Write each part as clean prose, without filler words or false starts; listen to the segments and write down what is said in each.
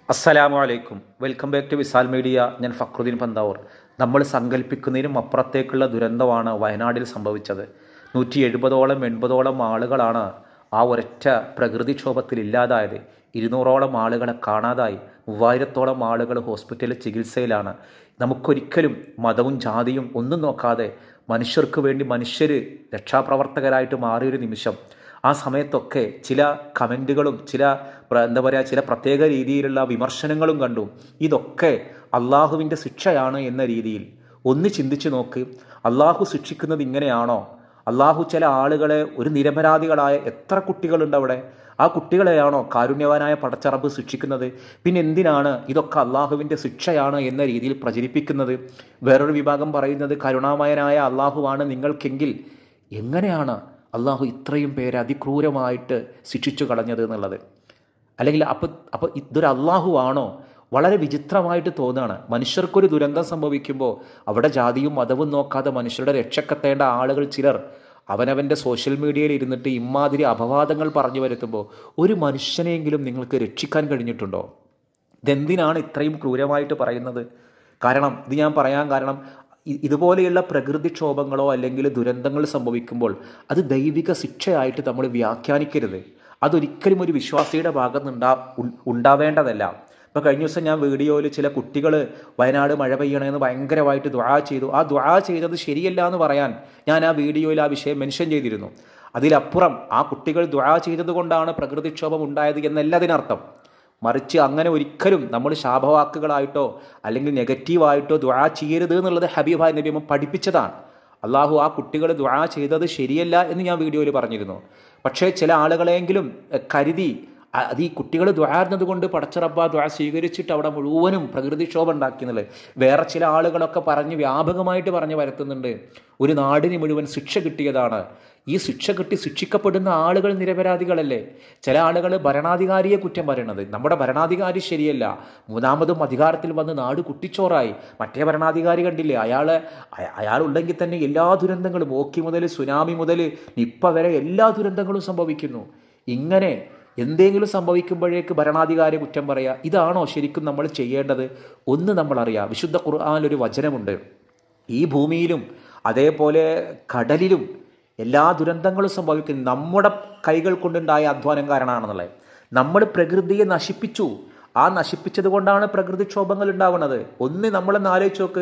അസ്സലാമു അലൈക്കും. Welcome back to Visal media. ഞാൻ ഫക്രുദ്ദീൻ പന്താവൂർ. നമ്മൾ സങ്കല്പിക്കുന്നതിനും അപ്പുറത്തേക്കുള്ള ദുരന്തമാണ് വയനാട്ടിൽ സംഭവിച്ചത്. 170ഓളം 80ഓളം ആളുകളാണ് ആ ഒരൊറ്റ പ്രകൃതിക്ഷോഭത്തിൽ ഇല്ലാതായത്. 200ഓളം ആളുകളെ കാണാതായി. 3000ഓളം ആളുകൾ ഹോസ്പിറ്റലിൽ ചികിത്സയിലാണ്. നമുക്കൊരിക്കലും മതവും ജാതിയും ഒന്നും നോക്കാതെ മനുഷ്യർക്ക് വേണ്ടി മനുഷ്യർ രക്ഷാപ്രവർത്തകരായിട്ട് മാറിയൊരു നിമിഷം. ആ സമയത്തൊക്കെ ചില കമൻറ്റുകളും ചില പ്രത്യേക രീതിയിലുള്ള വിമർശനങ്ങളും കണ്ടു. ഇതൊക്കെ അള്ളാഹുവിൻ്റെ ശിക്ഷയാണ് എന്ന രീതിയിൽ ഒന്ന് ചിന്തിച്ചു നോക്ക്. അള്ളാഹു ശിക്ഷിക്കുന്നത് ഇങ്ങനെയാണോ? അള്ളാഹു ചില ആളുകളെ, ഒരു നിരപരാധികളായ എത്ര കുട്ടികളുണ്ട് അവിടെ, ആ കുട്ടികളെയാണോ കാരുണ്യവാനായ പടച്ചറബ് ശിക്ഷിക്കുന്നത്? പിന്നെ എന്തിനാണ് ഇതൊക്കെ അള്ളാഹുവിൻ്റെ ശിക്ഷയാണ് എന്ന രീതിയിൽ പ്രചരിപ്പിക്കുന്നത്? വേറൊരു വിഭാഗം പറയുന്നത് കരുണാമയനായ അള്ളാഹുവാണ് നിങ്ങൾക്കെങ്കിൽ എങ്ങനെയാണ് അള്ളാഹു ഇത്രയും പേരെ അതിക്രൂരമായിട്ട് ശിക്ഷിച്ചു കളഞ്ഞത് എന്നുള്ളത്. അല്ലെങ്കിൽ അപ്പോൾ ഇതൊരു അള്ളാഹുവാണോ? വളരെ വിചിത്രമായിട്ട് തോന്നുകയാണ്. മനുഷ്യർക്കൊരു ദുരന്തം സംഭവിക്കുമ്പോൾ അവിടെ ജാതിയും മതവും നോക്കാതെ മനുഷ്യരുടെ രക്ഷക്കെത്തേണ്ട ആളുകൾ ചിലർ അവനവൻ്റെ സോഷ്യൽ മീഡിയയിൽ ഇരുന്നിട്ട് ഇമാതിരി അപവാദങ്ങൾ പറഞ്ഞു വരുത്തുമ്പോൾ ഒരു മനുഷ്യനെയെങ്കിലും നിങ്ങൾക്ക് രക്ഷിക്കാൻ കഴിഞ്ഞിട്ടുണ്ടോ? ഇതെന്തിനാണ് ഇത്രയും ക്രൂരമായിട്ട് പറയുന്നത്? കാരണം ഇത് ഞാൻ പറയാൻ കാരണം, ഇതുപോലെയുള്ള പ്രകൃതിക്ഷോഭങ്ങളോ അല്ലെങ്കിൽ ദുരന്തങ്ങൾ സംഭവിക്കുമ്പോൾ അത് ദൈവിക ശിക്ഷയായിട്ട് നമ്മൾ വ്യാഖ്യാനിക്കരുത്. അതൊരിക്കലും ഒരു വിശ്വാസിയുടെ ഭാഗത്ത് ഉണ്ടാവേണ്ടതല്ല. ഇപ്പോൾ കഴിഞ്ഞ ദിവസം ഞാൻ വീഡിയോയിൽ ചില കുട്ടികൾ വയനാട് മഴ പെയ്യണമെന്ന് ഭയങ്കരമായിട്ട് ദുആ ചെയ്തു. ആ ദുആ ചെയ്തത് ശരിയല്ല എന്ന് പറയാൻ ഞാൻ ആ വീഡിയോയിൽ ആ വിഷയം മെൻഷൻ ചെയ്തിരുന്നു. അതിലപ്പുറം ആ കുട്ടികൾ ദുആ ചെയ്തത് കൊണ്ടാണ് പ്രകൃതിക്ഷോഭം ഉണ്ടായത് എന്നല്ല അതിനർത്ഥം. മറിച്ച് അങ്ങനെ ഒരിക്കലും നമ്മൾ ശാപവാക്കുകളായിട്ടോ അല്ലെങ്കിൽ നെഗറ്റീവായിട്ടോ ദുആ ചെയ്യരുത് എന്നുള്ളത് ഹബീബായ നബി പഠിപ്പിച്ചതാണ്. അള്ളാഹു ആ കുട്ടികൾ ദുആ ചെയ്തത് ശരിയല്ല എന്ന് ഞാൻ വീഡിയോയിൽ പറഞ്ഞിരുന്നു. പക്ഷേ ചില ആളുകളെങ്കിലും കരുതി അത് ഈ കുട്ടികൾ ദുആ കൊണ്ട് പടച്ചറബ്ബ ദുആ സ്വീകരിച്ചിട്ട് അവിടെ മുഴുവനും പ്രകൃതിക്ഷോഭം ഉണ്ടാക്കിയെന്നുള്ളത് വേറെ ചില ആളുകളൊക്കെ വ്യാപകമായിട്ട് പറഞ്ഞു വരുത്തുന്നുണ്ട്. ഒരു നാടിന് മുഴുവൻ ശിക്ഷ കിട്ടിയതാണ്. ഈ ശിക്ഷ കിട്ടി ശിക്ഷിക്കപ്പെടുന്ന ആളുകൾ നിരപരാധികളല്ലേ? ചില ആളുകൾ ഭരണാധികാരിയെ കുറ്റം പറയണത് നമ്മുടെ ഭരണാധികാരി ശരിയല്ല, മൂന്നാമതും അധികാരത്തിൽ വന്ന് നാട് കുട്ടിച്ചോറായി. മറ്റേ ഭരണാധികാരി കണ്ടില്ലേ, അയാൾ ഉണ്ടെങ്കിൽ തന്നെ എല്ലാ ദുരന്തങ്ങളും, ഓക്കി മുതൽ സുനാമി മുതൽ നിപ്പ വരെ എല്ലാ ദുരന്തങ്ങളും സംഭവിക്കുന്നു. ഇങ്ങനെ എന്തെങ്കിലും സംഭവിക്കുമ്പോഴേക്ക് ഭരണാധികാരിയെ കുറ്റം പറയുക, ഇതാണോ ശരിക്കും നമ്മൾ ചെയ്യേണ്ടത്? ഒന്ന് നമ്മൾ അറിയാം, വിശുദ്ധ ഖുർആനിലൊരു വചനമുണ്ട്, ഈ ഭൂമിയിലും അതേപോലെ കടലിലും എല്ലാ ദുരന്തങ്ങളും സംഭവിക്കുന്നത് നമ്മുടെ കൈകൾ കൊണ്ടുണ്ടായ അധ്വാനം കാരണമാണെന്നുള്ളത്. നമ്മൾ പ്രകൃതിയെ നശിപ്പിച്ചു. ആ നശിപ്പിച്ചത് കൊണ്ടാണ് പ്രകൃതിക്ഷോഭങ്ങൾ ഉണ്ടാവുന്നത്. ഒന്ന് നമ്മളൊന്ന് ആലോചിച്ച് നോക്ക്.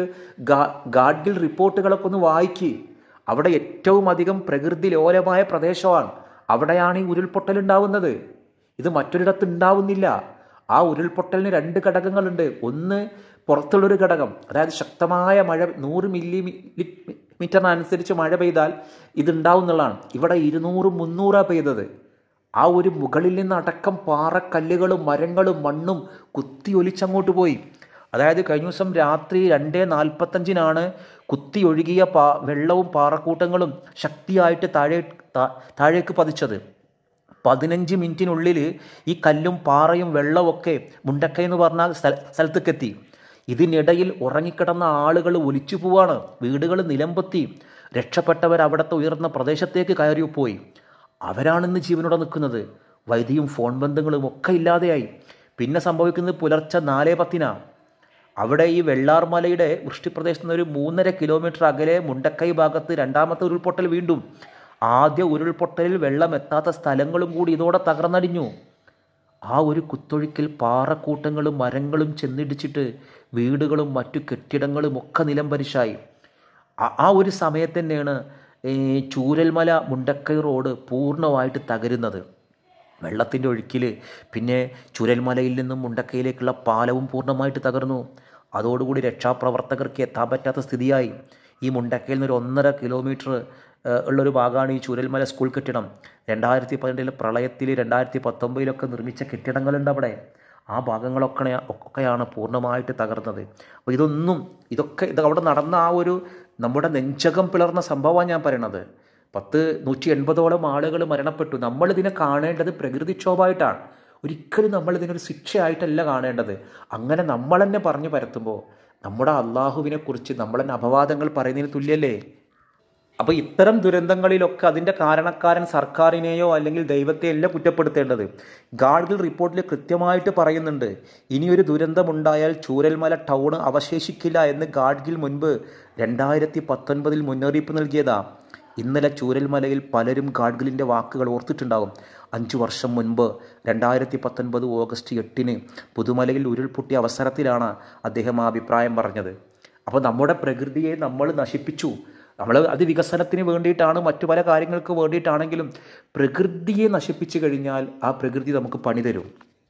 ഗാഡ്ഗിൽ റിപ്പോർട്ടുകളൊക്കെ ഒന്ന് വായിക്കുക. അവിടെ ഏറ്റവും അധികം പ്രകൃതി ലോലമായ പ്രദേശമാണ്. അവിടെയാണ് ഈ ഉരുൾപൊട്ടൽ ഉണ്ടാവുന്നത്. ഇത് മറ്റൊരിടത്ത് ഉണ്ടാവുന്നില്ല. ആ ഉരുൾപൊട്ടലിന് 2 ഘടകങ്ങളുണ്ട്. ഒന്ന് പുറത്തുള്ളൊരു ഘടകം, അതായത് ശക്തമായ മഴ 100 മില്ലിമീറ്ററിനനുസരിച്ച് മഴ പെയ്താൽ ഇതുണ്ടാവും എന്നുള്ളതാണ്. ഇവിടെ 200-300 പെയ്തത്. ആ ഒരു മുകളിൽ നിന്നടക്കം പാറക്കല്ലുകളും മരങ്ങളും മണ്ണും കുത്തി ഒലിച്ചങ്ങോട്ട് പോയി. അതായത് കഴിഞ്ഞ ദിവസം രാത്രി 2:45 കുത്തി ഒഴുകിയ വെള്ളവും പാറക്കൂട്ടങ്ങളും ശക്തിയായിട്ട് താഴേക്ക് പതിച്ചത്. 15 മിനിറ്റിനുള്ളിൽ ഈ കല്ലും പാറയും വെള്ളമൊക്കെ മുണ്ടക്കൈ എന്ന് പറഞ്ഞ സ്ഥലത്തേക്കെത്തി. ഇതിനിടയിൽ ഉറങ്ങിക്കിടന്ന ആളുകൾ ഒലിച്ചു പോവാണ്. വീടുകൾ നിലംപൊത്തി. രക്ഷപ്പെട്ടവർ അവിടുത്തെ ഉയർന്ന പ്രദേശത്തേക്ക് കയറിപ്പോയി. അവരാണിന്ന് ജീവനോടെ നിൽക്കുന്നത്. വൈദ്യുതിയും ഫോൺ ബന്ധങ്ങളും ഒക്കെ ഇല്ലാതെയായി. പിന്നെ സംഭവിക്കുന്നത് പുലർച്ചെ 4:10 അവിടെ ഈ വെള്ളാർമലയുടെ വൃഷ്ടിപ്രദേശത്ത് നിന്ന് ഒരു 3.5 കിലോമീറ്റർ അകലെ മുണ്ടക്കൈ ഭാഗത്ത് രണ്ടാമത്തെ ഉരുൾപൊട്ടൽ വീണ്ടും. ആദ്യ ഉരുൾപൊട്ടലിൽ വെള്ളം എത്താത്ത സ്ഥലങ്ങളും കൂടി ഇതോടെ തകർന്നടിഞ്ഞു. ആ ഒരു കുത്തൊഴുക്കിൽ പാറക്കൂട്ടങ്ങളും മരങ്ങളും ചെന്നിടിച്ചിട്ട് വീടുകളും മറ്റു കെട്ടിടങ്ങളും ഒക്കെ നിലംപരിശായി. ആ ഒരു സമയത്ത് തന്നെയാണ് ചൂരൽമല മുണ്ടക്കൈ റോഡ് പൂർണ്ണമായിട്ട് തകരുന്നത്. വെള്ളത്തിൻ്റെ ഒഴുക്കിൽ പിന്നെ ചൂരൽമലയിൽ നിന്നും മുണ്ടക്കൈയിലേക്കുള്ള പാലവും പൂർണ്ണമായിട്ട് തകർന്നു. അതോടുകൂടി രക്ഷാപ്രവർത്തകർക്ക് എത്താൻ പറ്റാത്ത സ്ഥിതിയായി. ഈ മുണ്ടക്കയിൽ നിന്ന് ഒരു 1.5 കിലോമീറ്റർ ഉള്ളൊരു ഭാഗമാണ് ഈ ചൂരൽമല സ്കൂൾ കെട്ടിടം. 2018 പ്രളയത്തിൽ 2019 നിർമ്മിച്ച കെട്ടിടങ്ങളുണ്ട് അവിടെ. ആ ഭാഗങ്ങളൊക്കെയാണ് പൂർണ്ണമായിട്ട് തകർന്നത്. അപ്പോൾ ഇത് അവിടെ നടന്ന ആ ഒരു നമ്മുടെ നെഞ്ചകം പിളർന്ന സംഭവമാണ് ഞാൻ പറയണത്. 180ഓളം ആളുകൾ മരണപ്പെട്ടു. നമ്മളിതിനെ കാണേണ്ടത് പ്രകൃതിക്ഷോഭമായിട്ടാണ്. ഒരിക്കലും നമ്മളിതിനൊരു ശിക്ഷയായിട്ടല്ല കാണേണ്ടത്. അങ്ങനെ നമ്മൾ തന്നെ പറഞ്ഞു പരത്തുമ്പോൾ നമ്മുടെ അള്ളാഹുവിനെ കുറിച്ച് നമ്മൾ തന്നെ അപവാദങ്ങൾ പറയുന്നതിന് തുല്യല്ലേ? അപ്പോൾ ഇത്തരം ദുരന്തങ്ങളിലൊക്കെ അതിൻ്റെ കാരണക്കാരൻ സർക്കാരിനെയോ അല്ലെങ്കിൽ ദൈവത്തെയല്ല കുറ്റപ്പെടുത്തേണ്ടത്. ഗാഡ്ഗിൽ റിപ്പോർട്ടിൽ കൃത്യമായിട്ട് പറയുന്നുണ്ട്, ഇനിയൊരു ദുരന്തമുണ്ടായാൽ ചൂരൽമല ടൗൺ അവശേഷിക്കില്ല എന്ന് ഗാഡ്ഗിൽ മുൻപ് 2019 മുന്നറിയിപ്പ് നൽകിയതാ. ഇന്നലെ ചൂരൽമലയിൽ പലരും ഗാഡ്ഗിലിൻ്റെ വാക്കുകൾ ഓർത്തിട്ടുണ്ടാകും. 5 വർഷം മുൻപ് 2019 ഓഗസ്റ്റ് 8 പുതുമലയിൽ ഉരുൾപൊട്ടിയ അവസരത്തിലാണ് അദ്ദേഹം ആ അഭിപ്രായം പറഞ്ഞത്. അപ്പോൾ നമ്മുടെ പ്രകൃതിയെ നമ്മൾ നശിപ്പിച്ചു. അത് വികസനത്തിന് വേണ്ടിയിട്ടാണ്, മറ്റു പല കാര്യങ്ങൾക്ക് വേണ്ടിയിട്ടാണെങ്കിലും പ്രകൃതിയെ നശിപ്പിച്ചു കഴിഞ്ഞാൽ ആ പ്രകൃതി നമുക്ക് പണി തരും.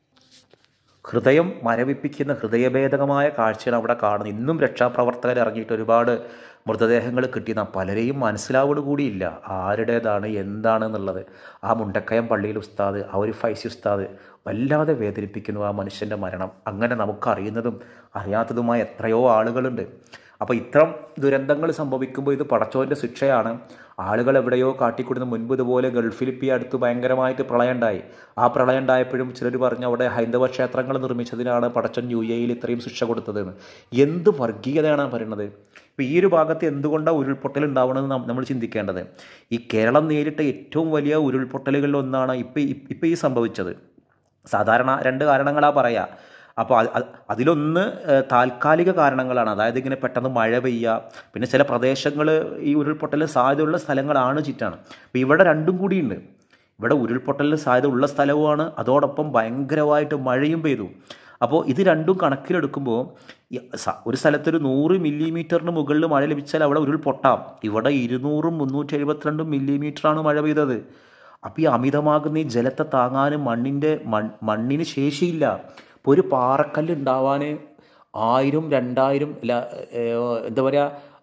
ഹൃദയം മരവിപ്പിക്കുന്ന ഹൃദയഭേദകമായ കാഴ്ചയാണ് അവിടെ കാണുന്നത്. ഇന്നും രക്ഷാപ്രവർത്തകർ ഇറങ്ങിയിട്ട് ഒരുപാട് മൃതദേഹങ്ങൾ കിട്ടിയെന്ന പലരെയും മനസ്സിലാവോട് കൂടിയില്ല ആരുടേതാണ് എന്താണെന്നുള്ളത്. ആ മുണ്ടക്കയം പള്ളിയിൽ ഉസ്താദ്, ആ ഒരു ഫൈസി ഉസ്താദ് വല്ലാതെ വേദനിപ്പിക്കുന്നു ആ മനുഷ്യൻ്റെ മരണം. അങ്ങനെ നമുക്കറിയുന്നതും അറിയാത്തതുമായ എത്രയോ ആളുകളുണ്ട്. അപ്പോൾ ഇത്തരം ദുരന്തങ്ങൾ സംഭവിക്കുമ്പോൾ ഇത് പടച്ചോൻ്റെ ശിക്ഷയാണ്. ആളുകൾ എവിടെയോ കാട്ടിക്കൊടുന്ന മുൻപ് ഇതുപോലെ ഗൾഫിൽ ഇപ്പോൾ അടുത്ത് ഭയങ്കരമായിട്ട് പ്രളയം ഉണ്ടായി. ആ പ്രളയം ഉണ്ടായപ്പോഴും ചിലർ പറഞ്ഞു അവിടെ ഹൈന്ദവ ക്ഷേത്രങ്ങൾ നിർമ്മിച്ചതിനാണ് പടച്ചോൻ UAE ഇത്രയും ശിക്ഷ കൊടുത്തതെന്ന്. എന്ത് വർഗീയതയാണ് പറയുന്നത്. ഇപ്പോൾ ഈ ഒരു ഭാഗത്ത് എന്തുകൊണ്ടാണ് ഉരുൾപൊട്ടൽ ഉണ്ടാവണമെന്ന് നമ്മൾ ചിന്തിക്കേണ്ടത്. ഈ കേരളം നേരിട്ട ഏറ്റവും വലിയ ഉരുൾപൊട്ടലുകളിൽ ഒന്നാണ് ഇപ്പോൾ ഈ സംഭവിച്ചത്. സാധാരണ 2 കാരണങ്ങളാണ് പറയുക. അപ്പോൾ അതിലൊന്ന് താൽക്കാലിക കാരണങ്ങളാണ്. അതായത് ഇങ്ങനെ പെട്ടെന്ന് മഴ പെയ്യുക, പിന്നെ ചില പ്രദേശങ്ങൾ ഈ ഉരുൾപൊട്ടലിന് സാധ്യതയുള്ള സ്ഥലങ്ങളാണ് ചുറ്റാണ്. അപ്പോൾ ഇവിടെ രണ്ടും കൂടിയുണ്ട്. ഇവിടെ ഉരുൾപൊട്ടലിന് സാധ്യത ഉള്ള സ്ഥലവുമാണ്, അതോടൊപ്പം ഭയങ്കരമായിട്ട് മഴയും പെയ്തു. അപ്പോൾ ഇത് രണ്ടും കണക്കിലെടുക്കുമ്പോൾ ഒരു സ്ഥലത്തൊരു 100 മില്ലിമീറ്ററിന് മുകളിൽ മഴ ലഭിച്ചാൽ അവിടെ ഉരുൾപൊട്ടാം. ഇവിടെ 200 372 മില്ലിമീറ്ററാണ് മഴ പെയ്തത്. അപ്പോൾ ഈ അമിതമാകുന്ന ഈ ജലത്തെ താങ്ങാനും മണ്ണിന് ശേഷിയില്ല. ഇപ്പോൾ ഒരു പാറക്കല്ല് ഉണ്ടാവാൻ 1000 2000 എന്താ പറയുക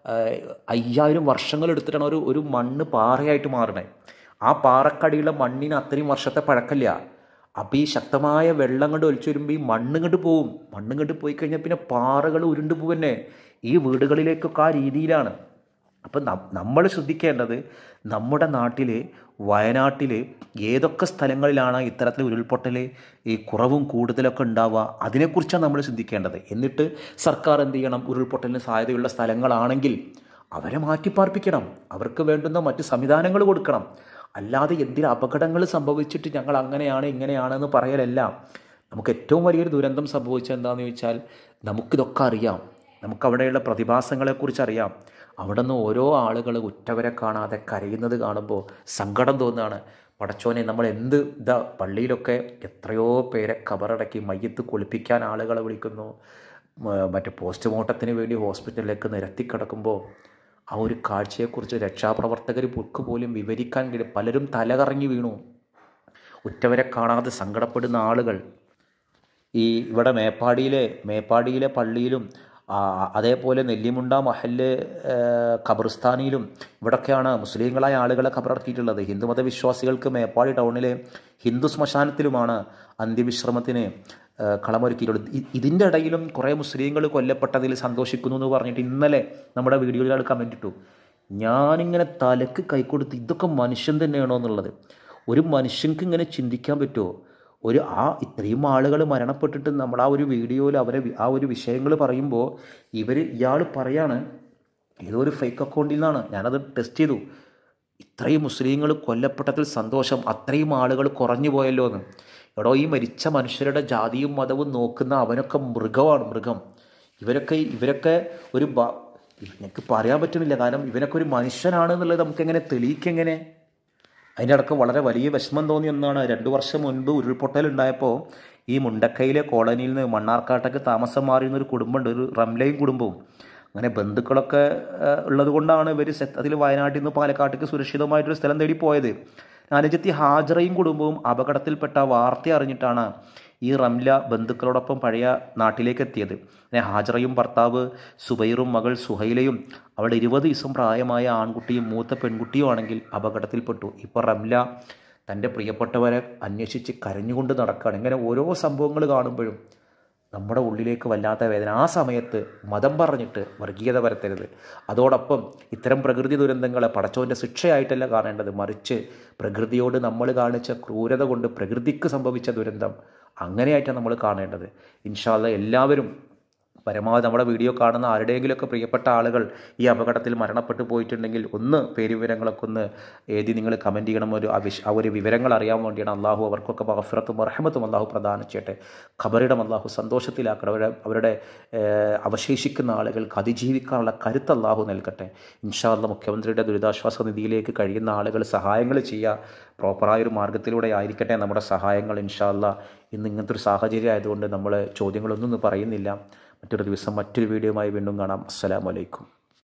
5000 വർഷങ്ങൾ എടുത്തിട്ടാണ് ഒരു മണ്ണ് പാറയായിട്ട് മാറണേ. ആ പാറക്കടിയുള്ള മണ്ണിന് അത്രയും വർഷത്തെ പഴക്കമില്ല. അപ്പോൾ ഈ ശക്തമായ വെള്ളം കൊണ്ട് ഒലിച്ചു വരുമ്പോൾ ഈ മണ്ണ് കണ്ട് പോവും. മണ്ണ് കണ്ട് പോയി കഴിഞ്ഞാൽ പിന്നെ പാറകൾ ഉരുണ്ട് പോവന്നെ. ഈ വീടുകളിലേക്കൊക്കെ ആ രീതിയിലാണ്. അപ്പം നമ്മൾ ശ്രദ്ധിക്കേണ്ടത് നമ്മുടെ നാട്ടിൽ വയനാട്ടിൽ ഏതൊക്കെ സ്ഥലങ്ങളിലാണ് ഇത്തരത്തിൽ ഉരുൾപൊട്ടൽ ഈ കുറവും കൂടുതലൊക്കെ ഉണ്ടാവുക, അതിനെക്കുറിച്ചാണ് നമ്മൾ ചിന്തിക്കേണ്ടത്. എന്നിട്ട് സർക്കാർ എന്ത് ചെയ്യണം, ഉരുൾപൊട്ടലിന് സാധ്യതയുള്ള സ്ഥലങ്ങളാണെങ്കിൽ അവരെ മാറ്റിപ്പാർപ്പിക്കണം, അവർക്ക് വേണ്ടുന്ന മറ്റ് സംവിധാനങ്ങൾ കൊടുക്കണം. അല്ലാതെ എന്തിന് അപകടങ്ങൾ സംഭവിച്ചിട്ട് ഞങ്ങൾ അങ്ങനെയാണ് ഇങ്ങനെയാണെന്ന് പറയലല്ല. നമുക്ക് ഏറ്റവും വലിയൊരു ദുരന്തം സംഭവിച്ചത് എന്താണെന്ന് ചോദിച്ചാൽ നമുക്കിതൊക്കെ അറിയാം. നമുക്കവിടെയുള്ള പ്രതിഭാസങ്ങളെക്കുറിച്ച് അറിയാം. അവിടെ നിന്ന് ഓരോ ആളുകൾ ഉറ്റവരെ കാണാതെ കരയുന്നത് കാണുമ്പോൾ സങ്കടം തോന്നുകയാണ്. പടച്ചോനെ, നമ്മൾ പള്ളിയിലൊക്കെ എത്രയോ പേരെ കബറടക്കി മയ്യത്ത് കുളിപ്പിക്കാൻ ആളുകളെ വിളിക്കുന്നു, മറ്റേ പോസ്റ്റ്മോർട്ടത്തിന് വേണ്ടി ഹോസ്പിറ്റലിലേക്ക് നിരത്തിക്കിടക്കുമ്പോൾ ആ ഒരു കാഴ്ചയെക്കുറിച്ച് രക്ഷാപ്രവർത്തകർ പോലും വിവരിക്കാൻ കഴിയും. പലരും തലകറങ്ങി വീണു. ഉറ്റവരെ കാണാതെ സങ്കടപ്പെടുന്ന ആളുകൾ. ഇവിടെ മേപ്പാടിയിലെ പള്ളിയിലും അതേപോലെ നെല്ലിമുണ്ട മഹല്ല് ഖബർസ്ഥാനിയിലും ഇവിടൊക്കെയാണ് മുസ്ലിങ്ങളായ ആളുകളെ ഖബറടക്കിയിട്ടുള്ളത്. ഹിന്ദുമത വിശ്വാസികൾക്ക് മേപ്പാടി ടൗണിലെ ഹിന്ദു ശ്മശാനത്തിലുമാണ് അന്ത്യവിശ്രമത്തിന് കളമൊരുക്കിയിട്ടുള്ളത്. ഇതിൻ്റെ ഇടയിലും കുറേ മുസ്ലിങ്ങൾ കൊല്ലപ്പെട്ടതിൽ സന്തോഷിക്കുന്നു എന്ന് പറഞ്ഞിട്ട് ഇന്നലെ നമ്മുടെ വീഡിയോയിൽ കമൻറ്റ് ഇട്ടു. ഞാനിങ്ങനെ തലക്ക് കൈക്കൊടുത്ത് ഇതൊക്കെ മനുഷ്യൻ തന്നെയാണോ എന്നുള്ളത്. ഒരു മനുഷ്യൻക്ക് ഇങ്ങനെ ചിന്തിക്കാൻ പറ്റുമോ? ഇത്രയും ആളുകൾ മരണപ്പെട്ടിട്ട് നമ്മൾ ആ ഒരു വീഡിയോയിൽ അവരെ ആ ഒരു വിഷയങ്ങൾ പറയുമ്പോൾ ഇയാൾ പറയാണ് ഏതോ ഒരു ഫേക്ക് അക്കൗണ്ടിൽ നിന്നാണ്, ഞാനത് ടെസ്റ്റ് ചെയ്തു, ഇത്രയും മുസ്ലിങ്ങൾ കൊല്ലപ്പെട്ടതിൽ സന്തോഷം, അത്രയും ആളുകൾ കുറഞ്ഞു പോയല്ലോ എന്ന്. എടോ, ഈ മരിച്ച മനുഷ്യരുടെ ജാതിയും മതവും നോക്കുന്ന അവനൊക്കെ മൃഗമാണ്, മൃഗം. ഇവരൊക്കെ എനിക്ക് പറയാൻ പറ്റുന്നില്ല. കാരണം ഇവനൊക്കെ ഒരു മനുഷ്യനാണെന്നുള്ളത് നമുക്കെങ്ങനെ തെളിയിക്കെങ്ങനെ? അതിൻ്റെ അടക്കം വളരെ വലിയ വിഷമം തോന്നി ഒന്നാണ്. 2 വർഷം മുൻപ് ഉരുൾപൊട്ടലുണ്ടായപ്പോൾ ഈ മുണ്ടക്കയിലെ കോളനിയിൽ നിന്ന് മണ്ണാർക്കാട്ടേക്ക് താമസം മാറിയുന്നൊരു കുടുംബമുണ്ട്, ഒരു റംലയും കുടുംബവും. അങ്ങനെ ബന്ധുക്കളൊക്കെ ഉള്ളത് കൊണ്ടാണ് ഇവർ അതിൽ വയനാട്ടിൽ നിന്ന് പാലക്കാട്ടേക്ക് സുരക്ഷിതമായിട്ടൊരു സ്ഥലം തേടി പോയത്. അനുജത്തി ഹാജറയും കുടുംബവും അപകടത്തിൽപ്പെട്ട വാർത്ത അറിഞ്ഞിട്ടാണ് ഈ റംല ബന്ധുക്കളോടൊപ്പം പഴയ നാട്ടിലേക്ക് എത്തിയത്. ഹാജറയും ഭർത്താവ് സുബൈറും മകൾ സുഹൈലയും അവളുടെ 20 ദിവസം പ്രായമായ ആൺകുട്ടിയും മൂത്ത പെൺകുട്ടിയും ആണെങ്കിൽ അപകടത്തിൽപ്പെട്ടു. ഇപ്പോൾ റംല തൻ്റെ പ്രിയപ്പെട്ടവരെ അന്വേഷിച്ച് കരഞ്ഞുകൊണ്ട് നടക്കുകയാണ്. ഇങ്ങനെ ഓരോ സംഭവങ്ങൾ കാണുമ്പോഴും നമ്മുടെ ഉള്ളിലേക്ക് വല്ലാത്ത വേദന. ആ സമയത്ത് മതം പറഞ്ഞിട്ട് വർഗീയത വരുത്തരുത്. അതോടൊപ്പം ഇത്തരം പ്രകൃതി ദുരന്തങ്ങളെ പടച്ചോൻ്റെ ശിക്ഷയായിട്ടല്ല കാണേണ്ടത്, മറിച്ച് പ്രകൃതിയോട് നമ്മൾ കാണിച്ച ക്രൂരത കൊണ്ട് പ്രകൃതിക്ക് സംഭവിച്ച ദുരന്തം അങ്ങനെയായിട്ടാണ് നമ്മൾ കാണേണ്ടത്. ഇൻഷാ അല്ലാഹ് എല്ലാവരും പരമാവധി നമ്മുടെ വീഡിയോ കാണുന്ന ആരുടെയെങ്കിലുമൊക്കെ പ്രിയപ്പെട്ട ആളുകൾ ഈ അപകടത്തിൽ മരണപ്പെട്ടു പോയിട്ടുണ്ടെങ്കിൽ ഒന്ന് പേരുവിവരങ്ങളൊക്കെ ഒന്ന് എഴുതി നിങ്ങൾ കമൻറ്റ് ചെയ്യണം. ആ ഒരു വിവരങ്ങൾ അറിയാൻ വേണ്ടിയാണ്. അള്ളാഹു അവർക്കൊക്കെ മഗ്ഫിറത്തും റഹ്മത്തും അള്ളാഹു പ്രദാനം ചെയ്യട്ടെ. ഖബറിടം അള്ളാഹു സന്തോഷത്തിലാക്കട്ടെ. അവരുടെ അവശേഷിക്കുന്ന ആളുകൾക്ക് അതിജീവിക്കാനുള്ള കരുത്ത് അള്ളാഹു നൽകട്ടെ. ഇൻഷാ അല്ലാഹ് മുഖ്യമന്ത്രിയുടെ ദുരിതാശ്വാസ നിധിയിലേക്ക് കഴിയുന്ന ആളുകൾ സഹായങ്ങൾ ചെയ്യുക. പ്രോപ്പറായൊരു മാർഗ്ഗത്തിലൂടെ ആയിരിക്കട്ടെ നമ്മുടെ സഹായങ്ങൾ. ഇൻഷാ അല്ലാഹ് ഇന്ന് ഇങ്ങനത്തെ ഒരു സാഹചര്യം ആയതുകൊണ്ട് നമ്മൾ ചോദ്യങ്ങളൊന്നും പറയുന്നില്ല. മറ്റൊരു ദിവസം മറ്റൊരു വീഡിയോയുമായി വീണ്ടും കാണാം. അസ്സലാമു അലൈക്കും.